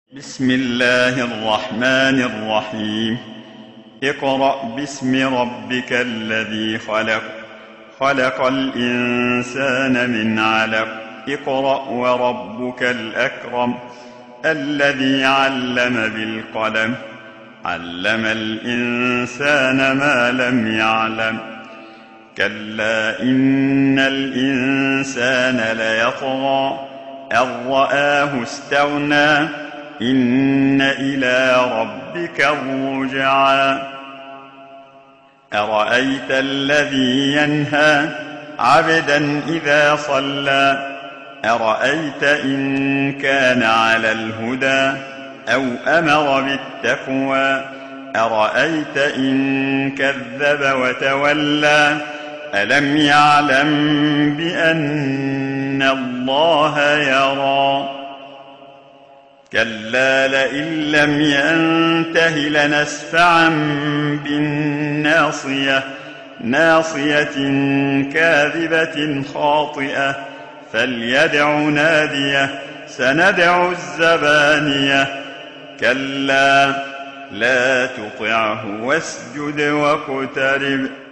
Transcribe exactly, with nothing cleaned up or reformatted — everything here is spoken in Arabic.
بسم الله الرحمن الرحيم. اقرأ باسم ربك الذي خلق خلق الإنسان من علق اقرأ وربك الأكرم الذي علم بالقلم علم الإنسان ما لم يعلم كلا إن الإنسان ليطغى أن رآه استغنى إن إلى ربك الرجعى أرأيت الذي ينهى عبدا إذا صلى أرأيت إن كان على الهدى أو أمر بالتقوى أرأيت إن كذب وتولى ألم يعلم بأن الله يرى كلا لئن لم ينته لنسفعا بالناصية ناصية كاذبة خاطئة فليدع ناديه سندع الزبانية كلا لا تطعه واسجد واقترب